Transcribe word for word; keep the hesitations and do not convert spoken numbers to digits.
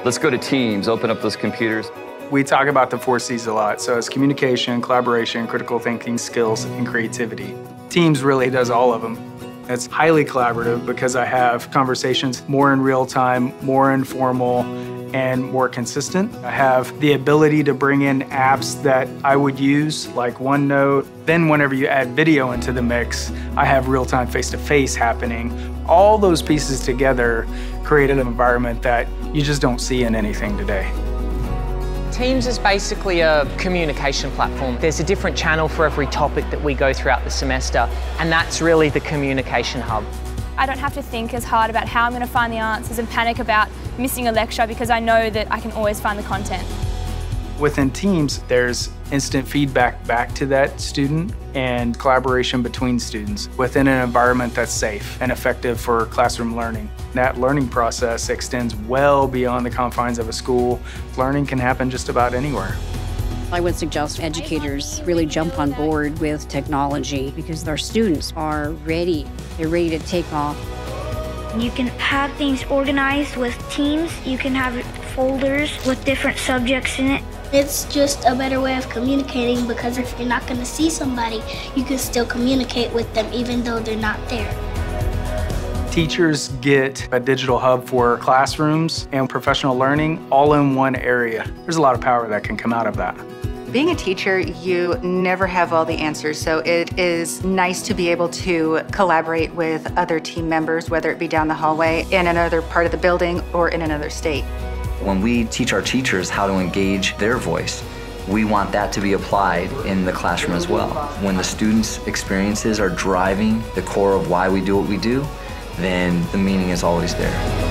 Let's go to Teams, open up those computers. We talk about the four C's a lot. So it's communication, collaboration, critical thinking skills, and creativity. Teams really does all of them. It's highly collaborative because I have conversations more in real time, more informal, and more consistent. I have the ability to bring in apps that I would use, like OneNote. Then whenever you add video into the mix, I have real-time face-to-face happening. All those pieces together create an environment that you just don't see in anything today. Teams is basically a communication platform. There's a different channel for every topic that we go throughout the semester, and that's really the communication hub. I don't have to think as hard about how I'm going to find the answers and panic about missing a lecture because I know that I can always find the content. Within Teams, there's instant feedback back to that student and collaboration between students within an environment that's safe and effective for classroom learning. That learning process extends well beyond the confines of a school. Learning can happen just about anywhere. I would suggest educators really jump on board with technology because their students are ready. They're ready to take off. You can have things organized with Teams. You can have folders with different subjects in it. It's just a better way of communicating because if you're not going to see somebody, you can still communicate with them even though they're not there. Teachers get a digital hub for classrooms and professional learning all in one area. There's a lot of power that can come out of that. Being a teacher, you never have all the answers, so it is nice to be able to collaborate with other team members, whether it be down the hallway, in another part of the building, or in another state. When we teach our teachers how to engage their voice, we want that to be applied in the classroom as well. When the students' experiences are driving the core of why we do what we do, then the meaning is always there.